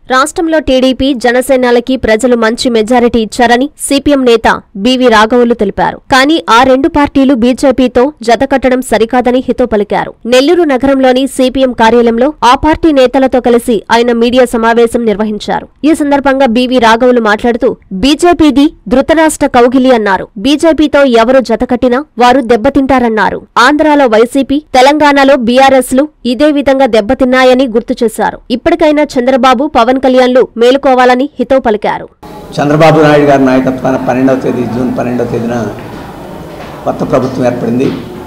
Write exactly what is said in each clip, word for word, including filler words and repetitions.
రాష్ట్రంలో టీడీపీ జనసేనలకి ప్రజలు మంచి మెజారిటీ ఇచ్చారని సిపిఎం నేత బివి రాఘవులు తెలిపారు. కానీ ఆ రెండు పార్టీలు బీజేపీతో జతకట్టడం సరికాదని హితో పలికారు. నెల్లూరు నగరంలోని సిపిఎం కార్యాలయంలో ఆ పార్టీ నేతలతో కలిసి ఆయన మీడియా సమావేశం నిర్వహించారు. ఈ సందర్భంగా బివి రాఘవులు మాట్లాడుతూ బీజేపీది ధృతరాష్ట్ర కౌగిలి అన్నారు. బీజేపీతో ఎవరు జతకట్టినా వారు దెబ్బతింటారన్నారు. ఆంధ్రాలో వైసీపీ, తెలంగాణలో బీఆర్ఎస్ లు ఇదే విధంగా దెబ్బతిన్నాయని గుర్తు చేశారు. ఇప్పటికైనా చంద్రబాబు, పవన్ కళ్యాణ్లు మేలుకోవాలని హితవు పలికారు. చంద్రబాబు నాయుడు గారి నాయకత్వాన పన్నెండవ తేదీ జూన్ పన్నెండవ తేదీన కొత్త ప్రభుత్వం ఏర్పడింది.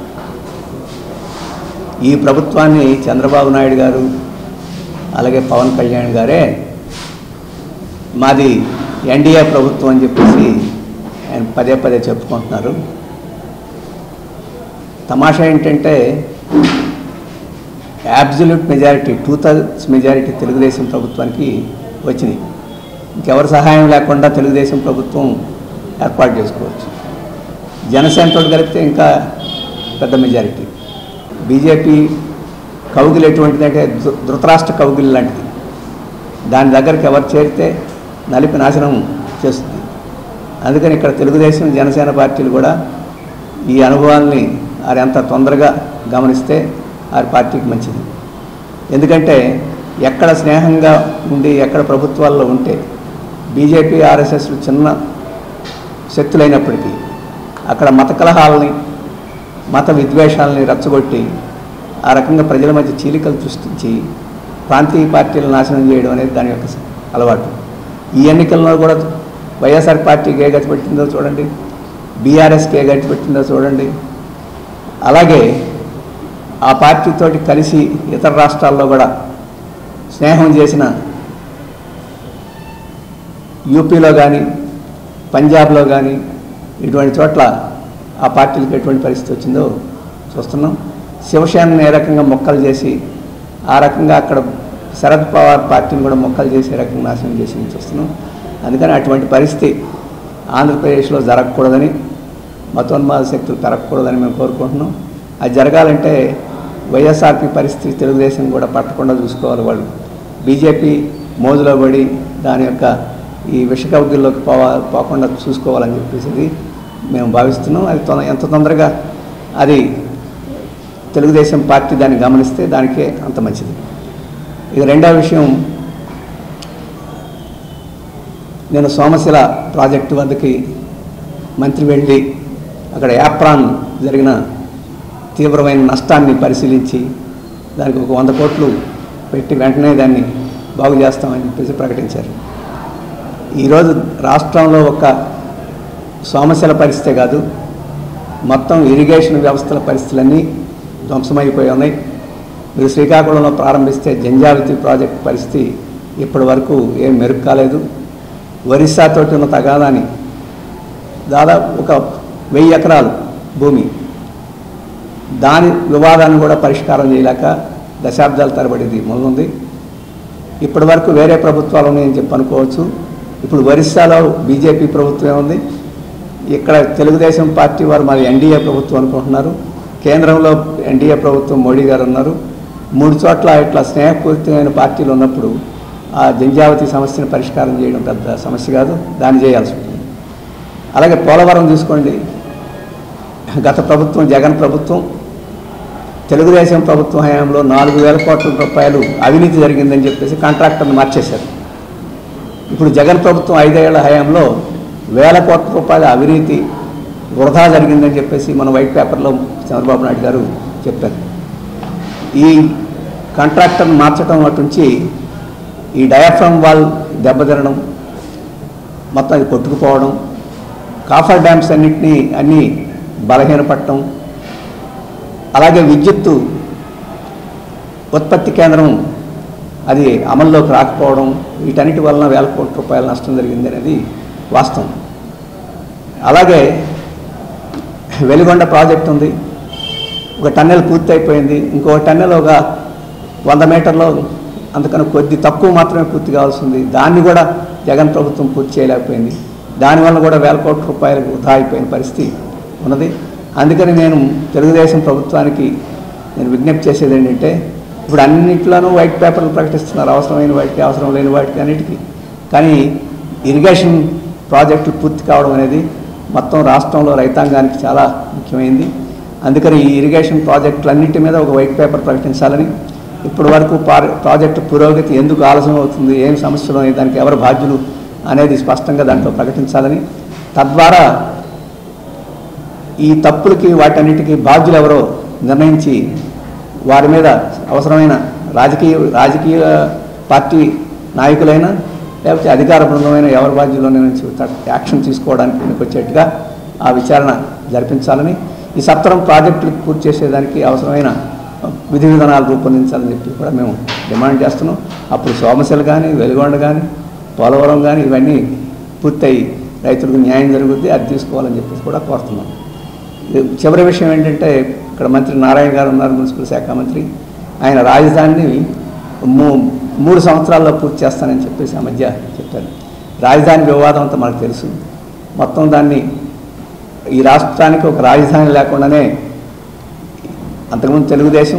ఈ ప్రభుత్వాన్ని చంద్రబాబు నాయుడు గారు అలాగే పవన్ కళ్యాణ్ గారే మాది ఎన్డీఏ ప్రభుత్వం అని చెప్పేసి ఆయన పదే పదే చెప్పుకుంటున్నారు. తమాషా ఏంటంటే absolute majority two thirds majority Telugu Desam ప్రభుత్వానికి వచ్చినాయి. ఇంకెవరి సహాయం లేకుండా తెలుగుదేశం ప్రభుత్వం ఏర్పాటు చేసుకోవచ్చు. జనసేనతో కలిపితే ఇంకా పెద్ద మెజారిటీ. బీజేపీ కౌగిలి ఎటువంటిదంటే ధృతరాష్ట్ర కౌగిలి లాంటిది. దాని దగ్గరికి ఎవరు చేరితే నలిపి నాశనం చేస్తుంది. అందుకని ఇక్కడ తెలుగుదేశం, జనసేన పార్టీలు కూడా ఈ అనుభవాల్ని వారు ఎంత తొందరగా గమనిస్తే వారి పార్టీకి మంచిది. ఎందుకంటే ఎక్కడ స్నేహంగా ఉండి ఎక్కడ ప్రభుత్వాల్లో ఉంటే బీజేపీ, ఆర్ఎస్ఎస్లు చిన్న శక్తులైనప్పటికీ అక్కడ మత కలహాలని, మత విద్వేషాలని రచ్చగొట్టి ఆ రకంగా ప్రజల మధ్య చీలికలు సృష్టించి ప్రాంతీయ పార్టీలను నాశనం చేయడం అనేది దాని యొక్క అలవాటు. ఈ ఎన్నికల్లో కూడా వైఎస్ఆర్ పార్టీకి ఏ గతి పెట్టిందో చూడండి, బీఆర్ఎస్కి ఏ గతి పెట్టిందో చూడండి. అలాగే ఆ పార్టీతోటి కలిసి ఇతర రాష్ట్రాల్లో కూడా స్నేహం చేసిన యూపీలో కానీ, పంజాబ్లో కానీ ఇటువంటి చోట్ల ఆ పార్టీలకు ఎటువంటి పరిస్థితి వచ్చిందో చూస్తున్నాం. శివసేనని ఏ రకంగా మొక్కలు చేసి ఆ రకంగా అక్కడ శరద్ పవార్ పార్టీని కూడా మొక్కలు చేసి ఏ రకంగా నాశనం చేసి చూస్తున్నాం. అందుకని అటువంటి పరిస్థితి ఆంధ్రప్రదేశ్లో జరగకూడదని, మతోన్మాద శక్తులు పెరగకూడదని మేము కోరుకుంటున్నాం. అది జరగాలంటే వైఎస్ఆర్పీ పరిస్థితి తెలుగుదేశం కూడా పట్టకుండా చూసుకోవాలి. వాళ్ళు బీజేపీ మోజులో పడి దాని యొక్క ఈ విషకౌగిల్లోకి పోవా పోకుండా చూసుకోవాలని చెప్పేసి మేము భావిస్తున్నాం. అది తొంద ఎంత తొందరగా అది తెలుగుదేశం పార్టీ దాన్ని గమనిస్తే దానికే అంత మంచిది. ఇక రెండవ విషయం, నేను సోమశిల ప్రాజెక్టు వద్దకి మంత్రి వెళ్ళి అక్కడ యాప్రాన్ జరిగిన తీవ్రమైన నష్టాన్ని పరిశీలించి దానికి ఒక వంద కోట్లు పెట్టి వెంటనే దాన్ని బాగు చేస్తామని చెప్పేసి ప్రకటించారు. ఈరోజు రాష్ట్రంలో ఒక సోమశిల పరిస్థితే కాదు, మొత్తం ఇరిగేషన్ వ్యవస్థల పరిస్థితులన్నీ ధ్వంసమైపోయి ఉన్నాయి. మీరు శ్రీకాకుళంలో ప్రారంభిస్తే జంజావతి ప్రాజెక్టు పరిస్థితి ఇప్పటి వరకు ఏం మెరుగు కాలేదు. ఒరిస్సాతోటి ఉన్న తగాదాని దాదాపు ఒక వెయ్యి ఎకరాలు భూమి, దాని వివాదాన్ని కూడా పరిష్కారం చేయలేక దశాబ్దాల తరబడిది మొదలుంది. ఇప్పటి వరకు వేరే ప్రభుత్వాలు ఉన్నాయని చెప్పి అనుకోవచ్చు. ఇప్పుడు ఒరిస్సాలో బీజేపీ ప్రభుత్వం ఉంది, ఇక్కడ తెలుగుదేశం పార్టీ వారు మరి ఎన్డీఏ ప్రభుత్వం అనుకుంటున్నారు, కేంద్రంలో ఎన్డీఏ ప్రభుత్వం మోడీ గారు ఉన్నారు. మూడు చోట్ల ఇట్లా స్నేహపూరితమైన పార్టీలు ఉన్నప్పుడు ఆ జంజావతి సమస్యను పరిష్కారం చేయడం పెద్ద సమస్య కాదు, దాన్ని చేయాల్సి ఉంటుంది. అలాగే పోలవరం చూసుకోండి, గత ప్రభుత్వం జగన్ ప్రభుత్వం తెలుగుదేశం ప్రభుత్వం హయాంలో నాలుగు వేల కోట్ల రూపాయలు అవినీతి జరిగిందని చెప్పేసి కాంట్రాక్టర్ని మార్చేశారు. ఇప్పుడు జగన్ ప్రభుత్వం ఐదేళ్ల హయాంలో వేల కోట్ల రూపాయల అవినీతి వృధా జరిగిందని చెప్పేసి మన వైట్ పేపర్లో చంద్రబాబు నాయుడు గారు చెప్పారు. ఈ కాంట్రాక్టర్ని మార్చడం అటుంచి ఈ డయాఫ్రమ్ వాల్ దెబ్బతినడం, మొత్తం అది కొట్టుకుపోవడం, కాఫర్ డ్యామ్స్ అన్నింటినీ అన్నీ బలహీనపడటం, అలాగే విద్యుత్తు ఉత్పత్తి కేంద్రం అది అమల్లోకి రాకపోవడం, వీటన్నిటి వలన వేల కోట్ల రూపాయల నష్టం జరిగింది అనేది వాస్తవం. అలాగే వెలిగొండ ప్రాజెక్ట్ ఉంది, ఒక టన్నెల్ పూర్తి అయిపోయింది, ఇంకో టన్నెల్ ఒక వంద మీటర్లో అందుకని కొద్ది తక్కువ మాత్రమే పూర్తి కావాల్సింది, దాన్ని కూడా జగన్ ప్రభుత్వం పూర్తి చేయలేకపోయింది. దానివల్ల కూడా వేల కోట్ల రూపాయలకు వృధా అయిపోయిన పరిస్థితి ఉన్నది. అందుకని నేను తెలుగుదేశం ప్రభుత్వానికి నేను విజ్ఞప్తి చేసేది ఏంటంటే ఇప్పుడు అన్నింటిలోనూ వైట్ పేపర్లు ప్రకటిస్తున్నారు, అవసరమైన వాటికి అవసరం లేని వాటికి అన్నిటికీ. కానీ ఇరిగేషన్ ప్రాజెక్టులు పూర్తి కావడం అనేది మొత్తం రాష్ట్రంలో రైతాంగానికి చాలా ముఖ్యమైనది. అందుకని ఈ ఇరిగేషన్ ప్రాజెక్టులన్నింటి మీద ఒక వైట్ పేపర్ ప్రకటించాలని, ఇప్పటి వరకు ప్రాజెక్టు పురోగతి ఎందుకు ఆలస్యం అవుతుంది, ఏం సమస్యలు ఉన్నాయి, దానికి ఎవరు బాధ్యులు అనేది స్పష్టంగా దాంట్లో ప్రకటించాలని, తద్వారా ఈ తప్పులకి వాటన్నిటికీ బాధ్యులు ఎవరో నిర్ణయించి వారి మీద అవసరమైన రాజకీయ రాజకీయ పార్టీ నాయకులైనా లేకపోతే అధికార బృందమైన ఎవరి బాధ్యుల నుంచి యాక్షన్ తీసుకోవడానికి వచ్చేట్టుగా ఆ విచారణ జరిపించాలని, ఈ సత్వరం ప్రాజెక్టులు పూర్తి చేసేదానికి అవసరమైన విధి విధానాలు రూపొందించాలని చెప్పి కూడా మేము డిమాండ్ చేస్తున్నాం. అప్పుడు సోమశిల కానీ, వెలుగొండ కానీ, పోలవరం కానీ ఇవన్నీ పూర్తయి రైతులకు న్యాయం జరుగుద్ది, అది తీసుకోవాలని చెప్పేసి కూడా కోరుతున్నాం. చివరి విషయం ఏంటంటే, ఇక్కడ మంత్రి నారాయణ గారు ఉన్నారు, మున్సిపల్ శాఖ మంత్రి. ఆయన రాజధానిని మూ మూడు సంవత్సరాల్లో పూర్తి చేస్తానని చెప్పేసి ఆ మధ్య చెప్పారు. రాజధాని వివాదం అంతా మనకు తెలుసు. మొత్తం దాన్ని ఈ రాష్ట్రానికి ఒక రాజధాని లేకుండానే అంతకుముందు తెలుగుదేశం,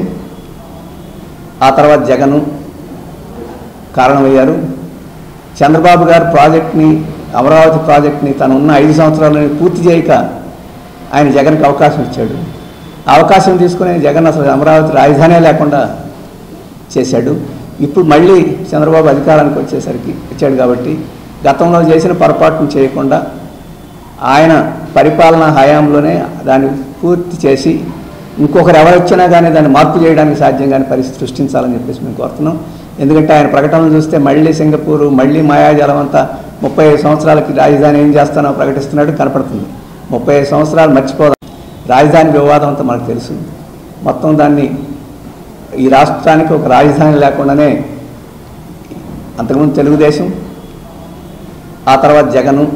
ఆ తర్వాత జగను కారణమయ్యారు. చంద్రబాబు గారు ప్రాజెక్ట్ని, అమరావతి ప్రాజెక్ట్ని తను ఉన్న ఐదు సంవత్సరాలని పూర్తి చేయక ఆయన జగన్కి అవకాశం ఇచ్చాడు. అవకాశం తీసుకుని జగన్ అసలు అమరావతి రాజధానే లేకుండా చేశాడు. ఇప్పుడు మళ్ళీ చంద్రబాబు అధికారానికి వచ్చేసరికి ఇచ్చాడు కాబట్టి గతంలో చేసిన పొరపాటును చేయకుండా ఆయన పరిపాలనా హయాంలోనే దాన్ని పూర్తి చేసి ఇంకొకరు ఎవరు వచ్చినా కానీ దాన్ని మార్పు చేయడానికి సాధ్యం కాని పరిస్థితి సృష్టించాలని చెప్పేసి మేము కోరుతున్నాం. ఎందుకంటే ఆయన ప్రకటనలు చూస్తే మళ్ళీ సింగపూరు, మళ్ళీ మాయాజలం అంతా ముప్పై ఐదు సంవత్సరాలకి రాజధాని ఏం చేస్తానో ప్రకటిస్తున్నాడు కనపడుతుంది. ముప్పై ఐదు సంవత్సరాలు మర్చిపోదాం. రాజధాని వివాదం అంతా మనకు తెలుసు. మొత్తం దాన్ని ఈ రాష్ట్రానికి ఒక రాజధాని లేకుండానే అంతకుముందు తెలుగుదేశం, ఆ తర్వాత జగను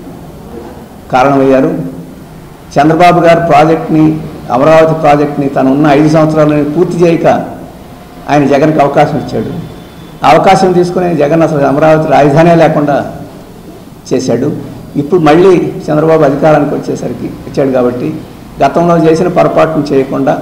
కారణమయ్యారు. చంద్రబాబు గారు ప్రాజెక్ట్ని, అమరావతి ప్రాజెక్ట్ని తను ఉన్న ఐదు సంవత్సరాలని పూర్తి చేయక ఆయన జగన్కి అవకాశం ఇచ్చాడు. అవకాశం తీసుకుని జగన్ అసలు అమరావతి రాజధానే లేకుండా చేశాడు. ఇప్పుడు మళ్ళీ చంద్రబాబు అధికారానికి వచ్చేసరికి ఇచ్చాడు కాబట్టి గతంలో చేసిన పొరపాటును చేయకుండా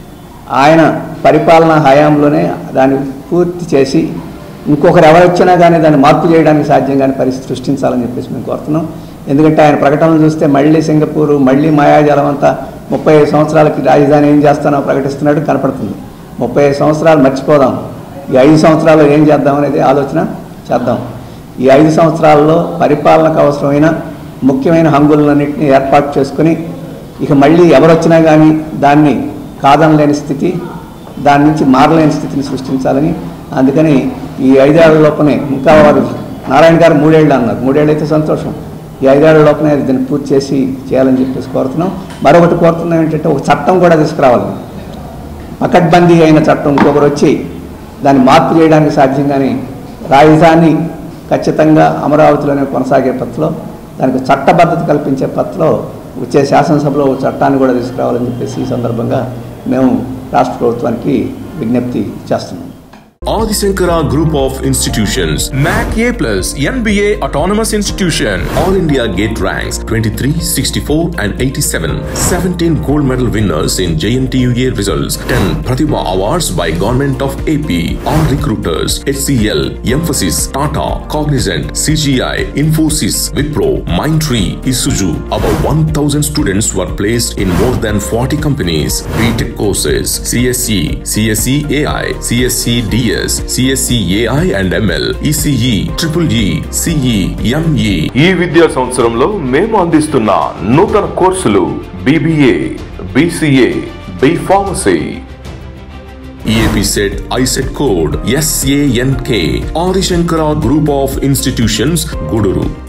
ఆయన పరిపాలనా హయాంలోనే దాన్ని పూర్తి చేసి ఇంకొకరు ఎవరు వచ్చినా కానీ దాన్ని మార్పు చేయడానికి సాధ్యం కాని పరిస్థితి సృష్టించాలని చెప్పేసి మేము కోరుతున్నాం. ఎందుకంటే ఆయన ప్రకటనలు చూస్తే మళ్ళీ సింగపూరు, మళ్ళీ మాయాజలం అంతా ముప్పై ఐదు సంవత్సరాలకి రాజధాని ఏం చేస్తానో ప్రకటిస్తున్నాడు కనపడుతుంది. ముప్పై ఐదు సంవత్సరాలు మర్చిపోదాం. ఈ ఐదు సంవత్సరాల్లో ఏం చేద్దాం అనేది ఆలోచన చేద్దాం. ఈ ఐదు సంవత్సరాల్లో పరిపాలనకు అవసరమైన ముఖ్యమైన హంగులన్నింటినీ ఏర్పాటు చేసుకుని ఇక మళ్ళీ ఎవరు వచ్చినా కానీ దాన్ని కాదనలేని స్థితి, దాని నుంచి మారలేని స్థితిని సృష్టించాలని, అందుకని ఈ ఐదేళ్ల లోపనే ఇంకా వారు నారాయణ గారు మూడేళ్ళు అన్నారు, మూడేళ్ళు అయితే సంతోషం, ఈ ఐదేళ్ల లోపనే దీన్ని పూర్తి చేసి చేయాలని చెప్పేసి కోరుతున్నాం. మరొకటి కోరుతున్నాం ఏంటంటే ఒక చట్టం కూడా తీసుకురావాలి, పకడ్బందీ అయిన చట్టం. ఇంకొకరు వచ్చి దాన్ని మార్పు చేయడానికి సాధ్యం కానీ రాజధాని ఖచ్చితంగా అమరావతిలోనే కొనసాగే పద్ధతిలో దానికి చట్టబద్ధత కల్పించే పద్ధతిలో వచ్చే శాసనసభలో చట్టాన్ని కూడా తీసుకురావాలని చెప్పేసి ఈ సందర్భంగా మేము రాష్ట్ర ప్రభుత్వానికి విజ్ఞప్తి చేస్తున్నాం. Adi Shankara Group of Institutions, M A C A plus, N B A Autonomous Institution, All India Gate ranks twenty-three, sixty-four and eighty-seven, seventeen gold medal winners in J N T U A results, ten Pratibha Awards by Government of A P, all recruiters, H C L, Emphasis, Tata, Cognizant, C G I, Infosys, Wipro, Mindtree, Isuzu. About one thousand students were placed in more than forty companies. B Tech courses, C S E, C S E A I, C S E D S, C S E A I and M L, E C E, Triple E, C E, M E. ఈ విద్యా సంవత్సరంలో మేము అందిస్తున్న నూతన కోర్సులు B B A, B C A, B Pharmacy. E A P set I set code S A N K. Adi Shankara Group of Institutions, Guduru.